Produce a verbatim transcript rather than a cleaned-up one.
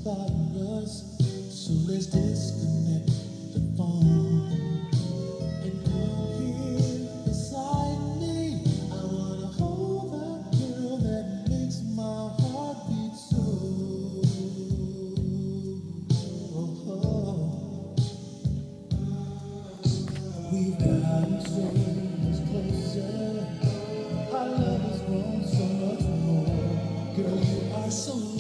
about us. So let's disconnect the phone and come here beside me. I wanna hold that girl that makes my heart beat so. We've gotten so much closer. Our love has grown so much more. Girl, you are so